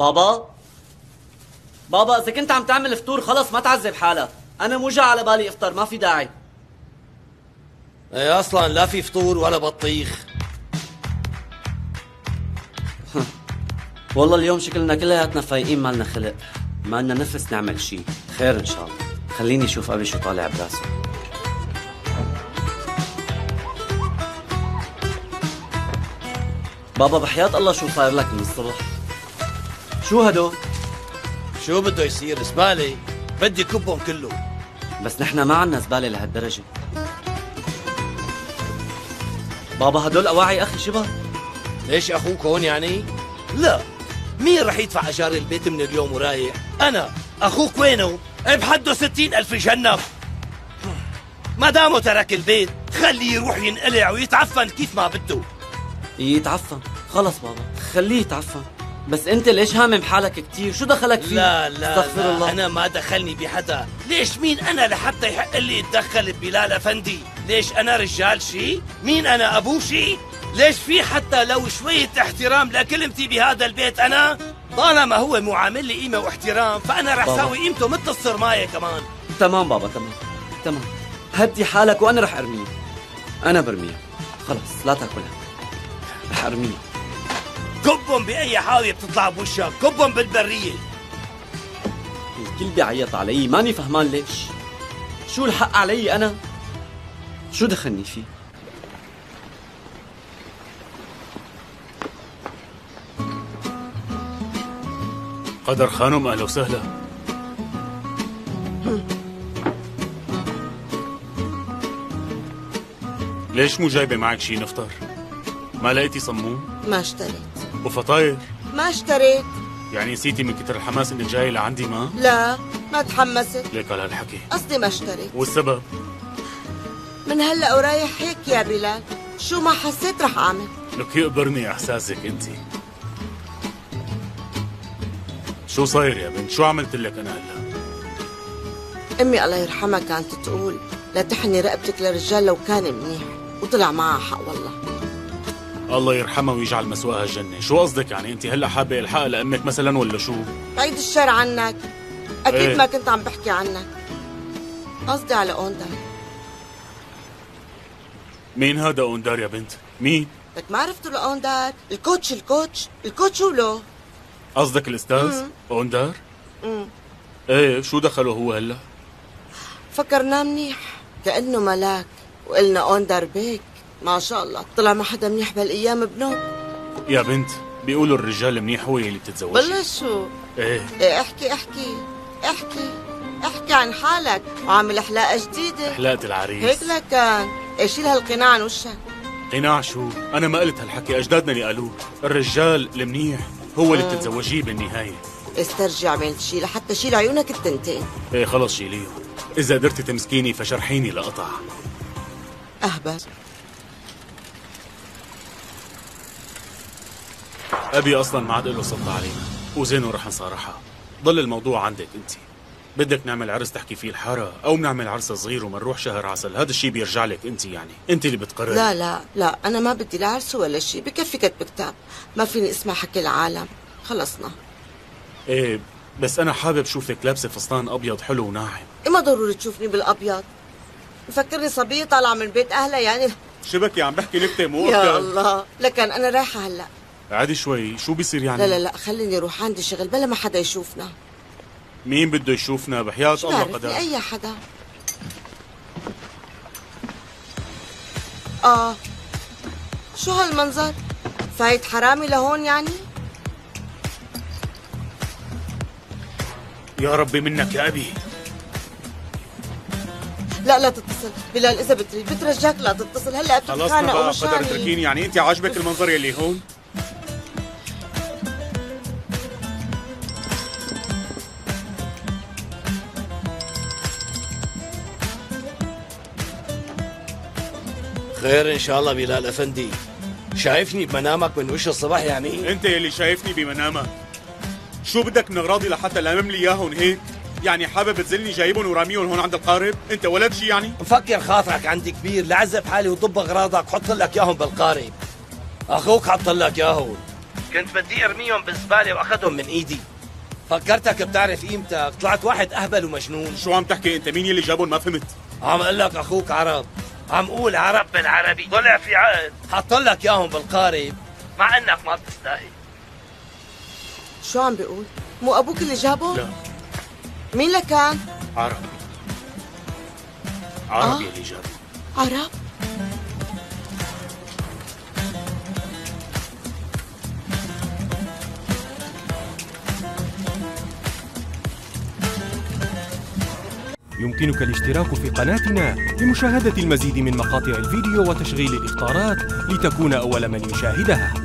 بابا بابا اذا كنت عم تعمل فطور خلص ما تعذب حالك. انا مو جا على بالي افطر، ما في داعي. ايه اصلا لا في فطور ولا بطيخ. والله اليوم شكلنا كلياتنا فايقين، مالنا خلق، مالنا نفس نعمل شيء. خير ان شاء الله. خليني اشوف ابي شو طالع براسه. بابا بحياة الله شو صاير لك من الصبح؟ شو هدول؟ شو بده يصير؟ زبالة بدي كبهم كله. بس نحن ما عنا زبالة لهالدرجة. بابا هدول أواعي أخي شبه. ليش أخوك هون يعني؟ لا، مين رح يدفع أجار البيت من اليوم ورايح؟ أنا. أخوك وينه؟ بحده 60,000 جنب. ما دامه ترك البيت خليه يروح ينقلع ويتعفن كيف ما بده. يتعفن؟ خلص بابا خليه يتعفن. بس انت ليش هامم حالك كتير؟ شو دخلك فيه؟ لا استغفر الله. انا ما دخلني بحدا. ليش مين انا لحتى يحق لي اتدخل ببلال افندي؟ ليش انا رجال شي؟ مين انا ابوه شي؟ ليش في حتى لو شوية احترام لكلمتي بهذا البيت انا؟ طالما هو مو عامل لي قيمة واحترام فانا رح ساوي قيمته مثل الصرماية كمان. تمام بابا تمام. هدي حالك وانا رح ارميه. انا برميه خلص لا تاكلها، رح ارميه. كبهم بأي حاوية بتطلع بوشك، كبهم بالبرية. الكل بيعيط علي، ماني فهمان ليش. شو الحق علي أنا؟ شو دخلني فيه؟ قدر خانم أهلا وسهلا. ليش مو جايبة معك شي نفطر؟ ما لقيتي صمون؟ ما اشتريت. وفطاير؟ ما اشتريت. يعني نسيتي من كتر الحماس انك جاي لعندي ما؟ لا ما تحمست. ليك على هالحكي. قصدي ما اشتريت. والسبب؟ من هلا ورايح هيك يا بلال، شو ما حسيت رح اعمل. لك يقبرني احساسك انت. شو صاير يا بنت؟ شو عملت لك انا هلا؟ امي الله يرحمها كانت تقول لا تحني رقبتك لرجال لو كان منيح، وطلع معها حق والله. الله يرحمها ويجعل مسواها الجنة. شو قصدك يعني انت هلا حابة الحق لامك مثلا ولا شو؟ بعيد الشر عنك، اكيد ايه؟ ما كنت عم بحكي عنك، قصدي على اوندار. مين هذا اوندار يا بنت؟ مين؟ لك ما عرفتوا لاوندار؟ الكوتش ولو. قصدك الاستاذ اوندار؟ ايه شو دخله هو هلا؟ فكرناه منيح كأنه ملاك، وقلنا اوندار بيك ما شاء الله طلع ما حدا منيح بهالايام بنوب. يا بنت بيقولوا الرجال منيح هو اللي بتتزوجي. بالله شو؟ ايه احكي عن حالك وعامل حلاقة جديدة. حلاقة العريس هيك لكان شيل هالقناع عن وشك. قناع شو؟ أنا ما قلت هالحكي، أجدادنا اللي قالوه. الرجال المنيح هو اللي بتتزوجيه بالنهاية. استرجع عملت شي لحتى شيل عيونك التنتين. ايه خلص شيليهم، إذا قدرتي تمسكيني فشرحيني لقطع. أهبل. أبي أصلا ما عاد له سلطة علينا، وزين ورح نصارحها. ضل الموضوع عندك أنت. بدك نعمل عرس تحكي فيه الحارة أو بنعمل عرس صغير ومنروح شهر عسل، هذا الشيء بيرجع لك أنت، يعني أنت اللي بتقرري. لا أنا ما بدي لا عرس ولا شيء، بكفي كتب كتاب، ما فيني اسمع حكي العالم، خلصنا. إيه بس أنا حابب شوفك لابسة فستان أبيض حلو وناعم. ما ضروري تشوفني بالأبيض، مفكرني صبية طالعة من بيت أهلها يعني. شبكي عم بحكي نكتة مو يا أكتر. الله، لكن أنا رايحة هلأ. عادي شوي، شو بيصير يعني؟ لا خليني روح، عندي شغل بلا ما حدا يشوفنا. مين بده يشوفنا بحياة الله قدر؟ أي حدا. شو هالمنظر؟ فايت حرامي لهون يعني؟ يا ربي منك يا أبي. لا تتصل بلال، إذا بترجاك لا تتصل هلا خلصنا بتتخانق بقى، ومشاني. قدر اتركيني. يعني أنت عاجبك المنظر يلي هون؟ خير ان شاء الله بلال افندي. شايفني بمنامك من وش الصبح يعني؟ انت يلي شايفني بمنامك. شو بدك من اغراضي لحتى لامم لي اياهم هيك؟ يعني حابب تزلني جايبهم وراميهم هون عند القارب؟ انت ولد شي يعني؟ مفكر خاطرك عندي كبير لعذب حالي وطب اغراضك وحط لك اياهم بالقارب. اخوك حط لك اياهم. كنت بدي ارميهم بالزبالة واخذهم من ايدي. فكرتك بتعرف قيمتك، طلعت واحد اهبل ومجنون. شو عم تحكي انت؟ مين يلي جابون؟ ما فهمت. عم اقول لك اخوك عرب، عم قول عرب بالعربي، طلع في عقد حط لك اياهم بالقارب مع انك ما بتستاهل. شو عم بيقول؟ مو ابوك اللي جابه؟ لا. مين اللي كان؟ عرب يلي جابون. عرب؟ يمكنك الاشتراك في قناتنا لمشاهدة المزيد من مقاطع الفيديو وتشغيل الإخطارات لتكون أول من يشاهدها.